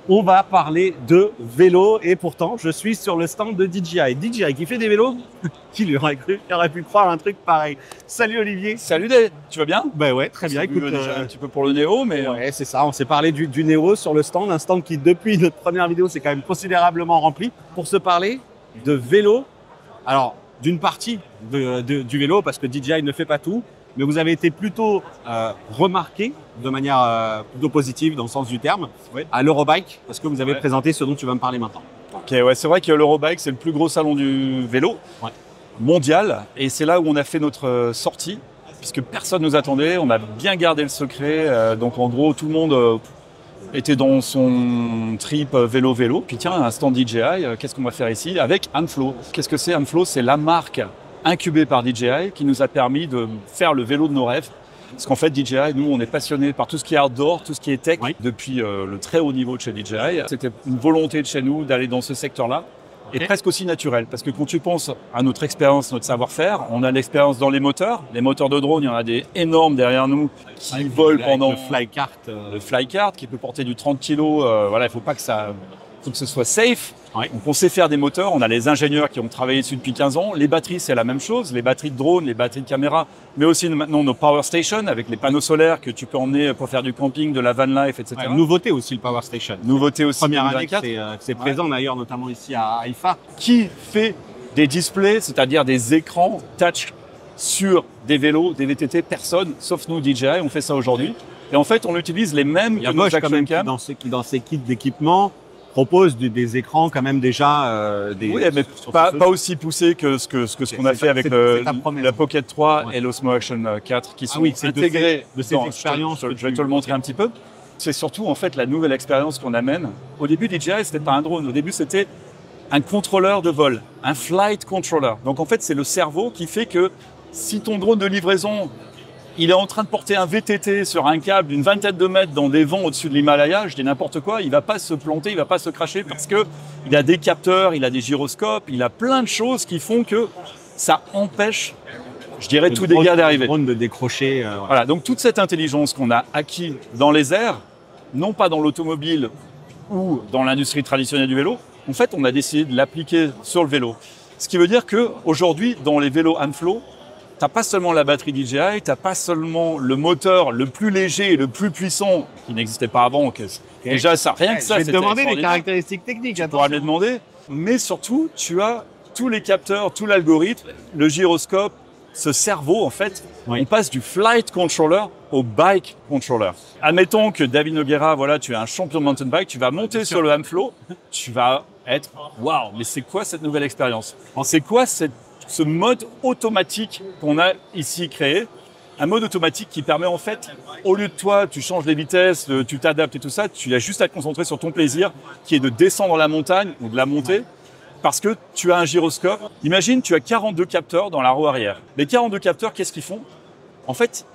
on va parler de vélo et pourtant je suis sur le stand de DJI. DJI qui fait des vélos, qui lui aurait cru, qui aurait pu croire un truc pareil. Salut Olivier. Salut Dave, tu vas bien? Ben ouais, très bien. Écoute, déjà un petit peu pour le Néo, mais ouais, c'est ça. On s'est parlé du Néo sur le stand, un stand qui depuis notre première vidéo s'est quand même considérablement rempli pour se parler de vélo. Alors d'une partie du vélo parce que DJI ne fait pas tout. Mais vous avez été plutôt remarqué de manière plutôt positive dans le sens du terme à l'Eurobike parce que vous avez présenté ce dont tu vas me parler maintenant. Ok, ouais, c'est vrai que l'Eurobike, c'est le plus gros salon du vélo mondial et c'est là où on a fait notre sortie puisque personne ne nous attendait, on a bien gardé le secret. Donc en gros, tout le monde était dans son trip vélo. Puis tiens, un stand DJI, qu'est-ce qu'on va faire ici avec Amflow? Qu'est-ce que c'est Amflow? C'est la marque incubé par DJI qui nous a permis de faire le vélo de nos rêves. Parce qu'en fait, DJI, nous, on est passionnés par tout ce qui est outdoor, tout ce qui est tech, depuis le très haut niveau de chez DJI. C'était une volonté de chez nous d'aller dans ce secteur-là, et presque aussi naturel. Parce que quand tu penses à notre expérience, notre savoir-faire, on a l'expérience dans les moteurs. Les moteurs de drone, il y en a des énormes derrière nous qui volent pendant... Le Le Flycart qui peut porter du 30 kg. Voilà, il faut pas que ça... faut que ce soit safe. Donc on sait faire des moteurs, on a les ingénieurs qui ont travaillé dessus depuis 15 ans. Les batteries, c'est la même chose, les batteries de drone, les batteries de caméra, mais aussi maintenant nos power stations avec les panneaux solaires que tu peux emmener pour faire du camping, de la van life, etc. Nouveauté aussi le power station. Nouveauté aussi. Première année que c'est présent d'ailleurs, notamment ici à IFA. Qui fait des displays, c'est-à-dire des écrans touch sur des vélos, des VTT? Personne, sauf nous DJI, on fait ça aujourd'hui. Et en fait, on utilise les mêmes que nos action cam qui dans ces kits d'équipement propose des écrans quand même déjà oui, mais pas aussi poussé que ce qu'on a fait avec la Pocket 3 et l'Osmo Action 4 qui sont intégrés de ces expériences. Je vais te le montrer un petit peu. C'est surtout en fait la nouvelle expérience qu'on amène. Au début, DJI, c'était pas un drone. Au début, c'était un contrôleur de vol, un flight controller. Donc en fait, c'est le cerveau qui fait que si ton drone de livraison il est en train de porter un VTT sur un câble d'une vingtaine de mètres dans des vents au-dessus de l'Himalaya, je dis n'importe quoi, il va pas se planter, il va pas se cracher parce que il a des capteurs, il a des gyroscopes, il a plein de choses qui font que ça empêche, je dirais, tout dégât d'arriver. Le drone de décrocher. Voilà, donc toute cette intelligence qu'on a acquis dans les airs, non pas dans l'automobile ou dans l'industrie traditionnelle du vélo, en fait, on a décidé de l'appliquer sur le vélo. Ce qui veut dire qu'aujourd'hui, dans les vélos Amflow, t'as pas seulement la batterie DJI, t'as pas seulement le moteur le plus léger et le plus puissant qui n'existait pas avant. Déjà, ça, rien que ça, je vais te demander les caractéristiques techniques. Tu pourras me les demander. Mais surtout, tu as tous les capteurs, tout l'algorithme, le gyroscope, ce cerveau, en fait. On passe du flight controller au bike controller. Admettons que David Noguera, voilà, tu es un champion de mountain bike, tu vas monter sur le Amflow, tu vas être waouh, mais c'est quoi cette nouvelle expérience? C'est quoi ce mode automatique qu'on a ici créé, un mode automatique qui permet en fait, au lieu de toi, tu changes les vitesses, tu t'adaptes et tout ça, tu as juste à te concentrer sur ton plaisir, qui est de descendre la montagne ou de la monter, parce que tu as un gyroscope. Imagine, tu as 42 capteurs dans la roue arrière. Les 42 capteurs, qu'est-ce qu'ils font? En fait,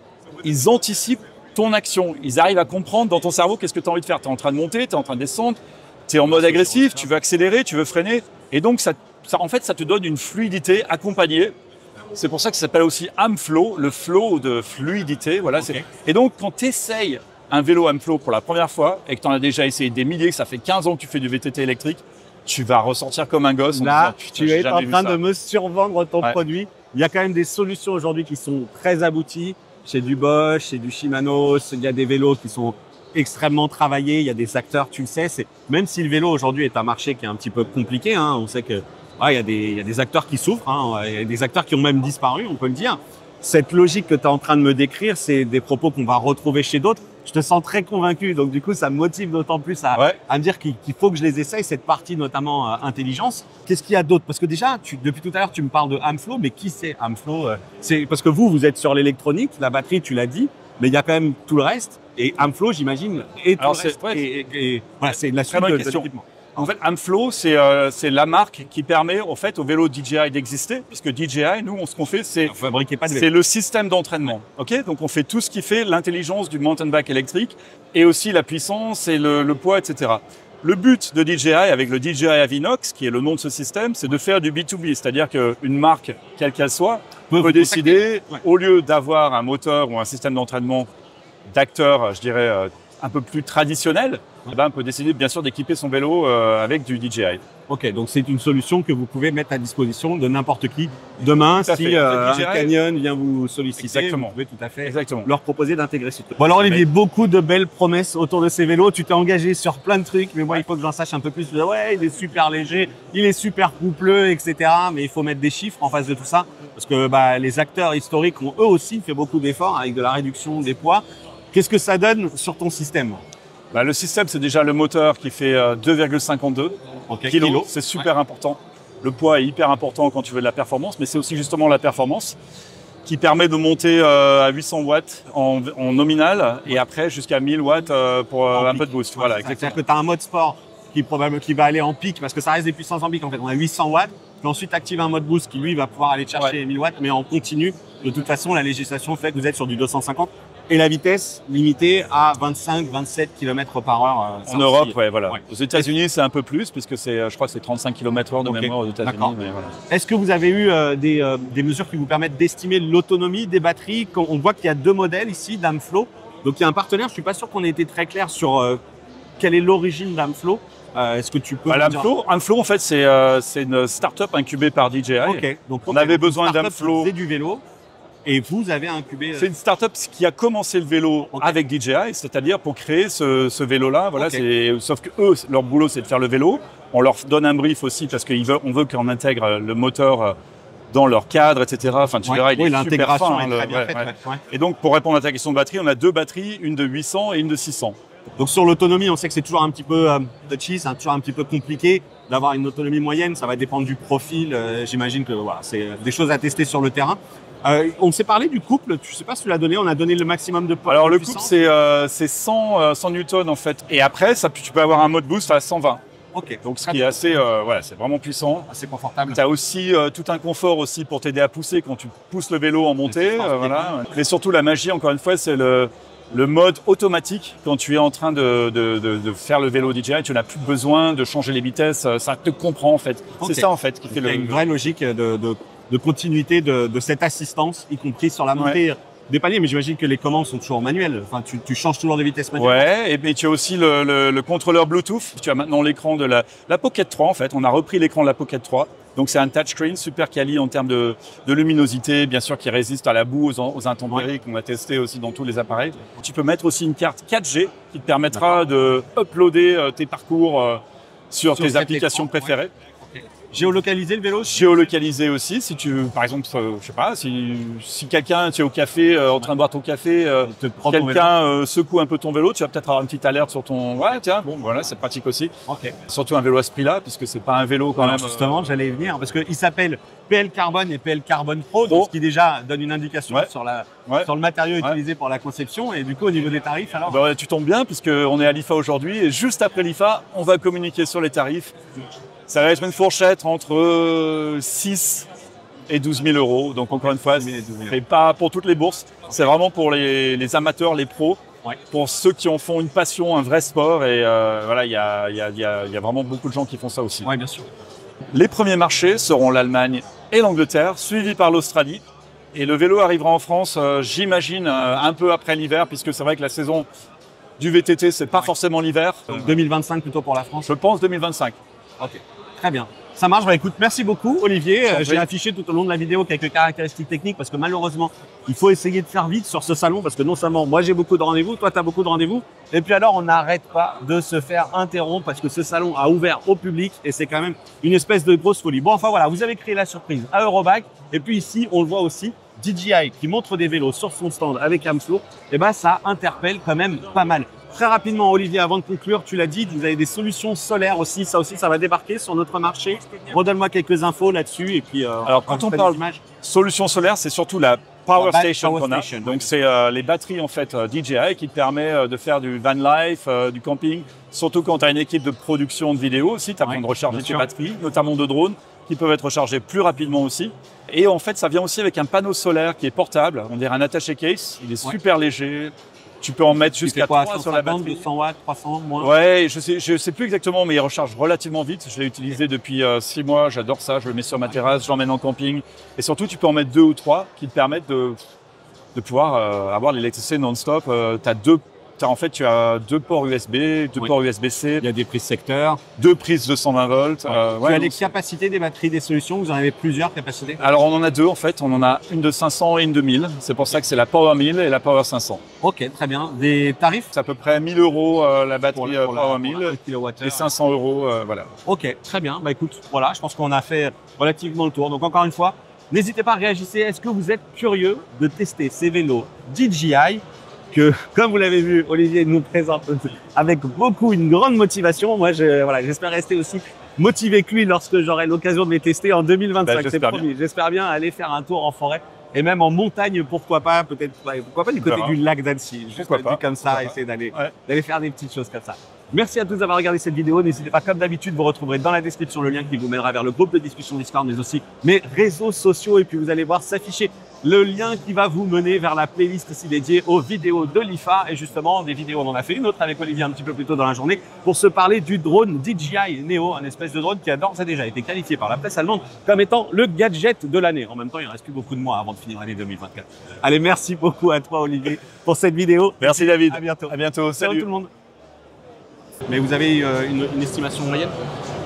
ils anticipent ton action. Ils arrivent à comprendre dans ton cerveau qu'est-ce que tu as envie de faire. Tu es en train de monter, tu es en train de descendre, tu es en mode agressif, tu veux accélérer, tu veux freiner, et donc en fait, ça te donne une fluidité accompagnée. C'est pour ça que ça s'appelle aussi Amflow, le flow de fluidité. Voilà. Et donc, quand tu essayes un vélo Amflow pour la première fois et que tu en as déjà essayé des milliers, que ça fait 15 ans que tu fais du VTT électrique, tu vas ressortir comme un gosse. Là, tu es en train de me survendre ton produit. Il y a quand même des solutions aujourd'hui qui sont très abouties. Chez du Bosch, chez du Shimano, il y a des vélos qui sont extrêmement travaillés. Il y a des acteurs, tu le sais. Même si le vélo aujourd'hui est un marché qui est un petit peu compliqué, hein, on sait que il y a des acteurs qui souffrent, hein, il y a des acteurs qui ont même disparu, on peut le dire. Cette logique que tu es en train de me décrire, c'est des propos qu'on va retrouver chez d'autres. Je te sens très convaincu, donc du coup, ça me motive d'autant plus à me dire qu'il faut que je les essaye, cette partie notamment intelligence. Qu'est-ce qu'il y a d'autre? Parce que déjà, depuis tout à l'heure, tu me parles de Amflow, mais qui c'est Amflow? C'est parce que vous êtes sur l'électronique, la batterie, tu l'as dit, mais il y a quand même tout le reste. Et Amflow, j'imagine, et tout le reste. Voilà, c'est la suite de l'équipement. En fait, Amflow, c'est la marque qui permet en fait au vélo DJI d'exister, puisque DJI, nous, ce qu'on fait, c'est le système d'entraînement. Ok, donc on fait tout ce qui fait l'intelligence du mountain bike électrique et aussi la puissance et le poids, etc. Le but de DJI avec le DJI Avinox, qui est le nom de ce système, c'est de faire du B2B, c'est-à-dire qu'une marque, quelle qu'elle soit, peut décider, au lieu d'avoir un moteur ou un système d'entraînement d'acteurs, je dirais, un peu plus traditionnel, on peut décider bien sûr d'équiper son vélo avec du DJI. Ok, donc c'est une solution que vous pouvez mettre à disposition de n'importe qui demain si un Canyon vient vous solliciter. Vous pouvez tout à fait leur proposer d'intégrer ce truc. Bon alors Olivier, beaucoup de belles promesses autour de ces vélos. Tu t'es engagé sur plein de trucs, mais moi il faut que j'en sache un peu plus. Ouais, il est super léger, il est super coupleux, etc. Mais il faut mettre des chiffres en face de tout ça parce que les acteurs historiques ont eux aussi fait beaucoup d'efforts avec de la réduction des poids. Qu'est-ce que ça donne sur ton système? Le système, c'est déjà le moteur qui fait 2,52 kg. C'est super important. Le poids est hyper important quand tu veux de la performance, mais c'est aussi justement la performance qui permet de monter à 800 watts en nominal et après jusqu'à 1000 watts pour un peu de boost. Voilà, c'est-à-dire que tu as un mode sport qui va aller en pic parce que ça reste des puissances en pic. En fait, on a 800 watts. Puis ensuite, active un mode boost qui lui va pouvoir aller chercher 1000 watts, mais en continu. De toute façon, la législation fait que vous êtes sur du 250 et la vitesse limitée à 25-27 km par heure. En Europe, voilà. Aux États-Unis, c'est un peu plus puisque je crois que c'est 35 km/h de mémoire aux États-Unis. Voilà. Est-ce que vous avez eu des mesures qui vous permettent d'estimer l'autonomie des batteries? On voit qu'il y a deux modèles ici d'Amflow. Donc il y a un partenaire. Je suis pas sûr qu'on ait été très clair sur quelle est l'origine d'Amflow. Est-ce que tu peux Amflow, en fait, c'est une start-up incubée par DJI. Donc on avait besoin d'Amflow. C'est du vélo. Et vous avez incubé. C'est une start-up qui a commencé le vélo avec DJI, c'est-à-dire pour créer ce vélo-là. Voilà, sauf que eux, leur boulot, c'est de faire le vélo. On leur donne un brief aussi parce qu'on veut qu'on intègre le moteur dans leur cadre, etc. Enfin, tu verras, il est super fin. Est très bien faite, Et donc, pour répondre à ta question de batterie, on a deux batteries, une de 800 et une de 600. Donc sur l'autonomie, on sait que c'est toujours un petit peu touchy, c'est toujours un petit peu compliqué d'avoir une autonomie moyenne. Ça va dépendre du profil. J'imagine que c'est des choses à tester sur le terrain. On s'est parlé du couple. Je sais pas si tu l'as donné. On a donné le maximum de poids. Alors le couple, c'est 100 newtons en fait. Et après, tu peux avoir un mode boost à 120. Donc ce qui est assez, c'est vraiment puissant, assez confortable. Tu as aussi tout un confort aussi pour t'aider à pousser quand tu pousses le vélo en montée. Mais surtout la magie, encore une fois, c'est le mode automatique. Quand tu es en train de faire le vélo DJI, tu n'as plus besoin de changer les vitesses. Ça te comprend en fait. C'est ça en fait qui fait une vraie logique de continuité de cette assistance, y compris sur la montée des paliers. Mais j'imagine que les commandes sont toujours manuelles. Enfin, tu changes toujours de vitesse manuelle. Et tu as aussi le contrôleur Bluetooth. Tu as maintenant l'écran de la Pocket 3 en fait. On a repris l'écran de la Pocket 3. Donc c'est un touchscreen super quali en termes de luminosité, bien sûr qui résiste à la boue, aux intempéries qu'on a testé aussi dans tous les appareils. Tu peux mettre aussi une carte 4G qui te permettra de uploader tes parcours sur tes applications préférées. Géolocaliser le vélo? Géolocaliser aussi, si tu, par exemple, je sais pas, si quelqu'un, tu es au café, en train de boire ton café, quelqu'un secoue un peu ton vélo, tu vas peut-être avoir une petite alerte sur ton... Ouais, tiens, bon, voilà, c'est pratique aussi. Surtout un vélo à ce prix-là, puisque c'est pas un vélo quand même... Justement, j'allais y venir, parce qu'il s'appelle PL Carbone et PL Carbone Pro, donc ce qui déjà donne une indication sur le matériau utilisé pour la conception. Et du coup, au niveau des tarifs, alors tu tombes bien, puisqu'on est à l'IFA aujourd'hui, et juste après l'IFA, on va communiquer sur les tarifs. Ça va être une fourchette entre 6 et 12 000 euros. Donc encore une fois, c'est pas pour toutes les bourses. C'est vraiment pour les amateurs, les pros, pour ceux qui en font une passion, un vrai sport. Et il y a vraiment beaucoup de gens qui font ça aussi. Oui, bien sûr. Les premiers marchés seront l'Allemagne et l'Angleterre, suivis par l'Australie. Et le vélo arrivera en France, j'imagine, un peu après l'hiver, puisque c'est vrai que la saison du VTT, c'est pas forcément l'hiver. Donc 2025 plutôt pour la France? Je pense 2025. Très bien. Ça marche. Écoute, merci beaucoup, Olivier. J'ai affiché tout au long de la vidéo quelques caractéristiques techniques parce que malheureusement, il faut essayer de faire vite sur ce salon parce que non seulement moi j'ai beaucoup de rendez-vous, toi tu as beaucoup de rendez-vous. Et puis alors, on n'arrête pas de se faire interrompre parce que ce salon a ouvert au public et c'est quand même une espèce de grosse folie. Bon, enfin voilà, vous avez créé la surprise à Eurobike. Et puis ici, on le voit aussi, DJI qui montre des vélos sur son stand avec Amflow. Et ça interpelle quand même pas mal. Très rapidement, Olivier, avant de conclure, tu l'as dit, vous avez des solutions solaires aussi. Ça aussi, ça va débarquer sur notre marché. Redonne-moi quelques infos là-dessus. Et puis, alors, quand on parle solutions solaires, c'est surtout la Power Station qu'on a. Donc, c'est les batteries en fait DJI qui te permet de faire du van life, du camping. Surtout quand tu as une équipe de production de vidéos aussi, tu as besoin de recharger tes batteries, notamment de drones, qui peuvent être rechargés plus rapidement aussi. Et en fait, ça vient aussi avec un panneau solaire qui est portable. On dirait un attaché case. Il est super léger. Tu peux en mettre jusqu'à 3 sur la batterie. 200 watts, 300, moins. Ouais, je sais plus exactement, mais il recharge relativement vite. Je l'ai utilisé depuis 6 mois. J'adore ça. Je le mets sur ma terrasse, je l'emmène en camping. Et surtout, tu peux en mettre 2 ou 3 qui te permettent de pouvoir avoir l'électricité non-stop. Tu as En fait, tu as 2 ports USB, 2 ports USB-C. Il y a des prises secteurs. 2 prises 220 volts. Tu as les capacités des batteries des solutions. Vous en avez plusieurs capacités? Alors, on en a 2 en fait. On en a une de 500 et une de 1000. C'est pour ça que c'est la Power 1000 et la Power 500. Ok, très bien. Des tarifs? C'est à peu près 1000 euros la batterie Power 1000 et 500 euros, voilà. Ok, très bien. Bah écoute, voilà, je pense qu'on a fait relativement le tour. Donc encore une fois, n'hésitez pas à réagir. Est-ce que vous êtes curieux de tester ces vélos DJI que, comme vous l'avez vu, Olivier nous présente avec une grande motivation. Moi, j'espère rester aussi motivé que lui lorsque j'aurai l'occasion de les tester en 2025. C'est promis. J'espère bien aller faire un tour en forêt et même en montagne, pourquoi pas du côté du lac d'Annecy. Juste comme ça, essayer d'aller faire des petites choses comme ça. Merci à tous d'avoir regardé cette vidéo. N'hésitez pas, comme d'habitude, vous retrouverez dans la description le lien qui vous mènera vers le groupe de discussion Discord, mais aussi mes réseaux sociaux. Et puis, vous allez voir s'afficher le lien qui va vous mener vers la playlist ici dédiée aux vidéos de l'IFA. Et justement, des vidéos, on en a fait une autre avec Olivier un petit peu plus tôt dans la journée pour se parler du drone DJI Neo, un espèce de drone qui a d'ores et déjà été qualifié par la presse allemande comme étant le gadget de l'année. En même temps, il ne reste plus beaucoup de mois avant de finir l'année 2024. Allez, merci beaucoup à toi, Olivier, pour cette vidéo. Merci, David. À bientôt. À bientôt. Salut tout le monde. Mais vous avez une estimation moyenne?